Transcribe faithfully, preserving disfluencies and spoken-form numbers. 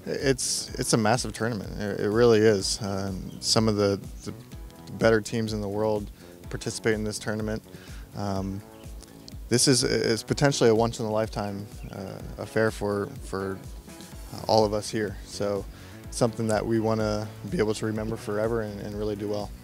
It's it's a massive tournament. It, it really is. Um, some of the, the better teams in the world participate in this tournament. Um, this is, is potentially a once-in-a-lifetime uh, affair for for all of us here. So, something that we want to be able to remember forever and, and really do well.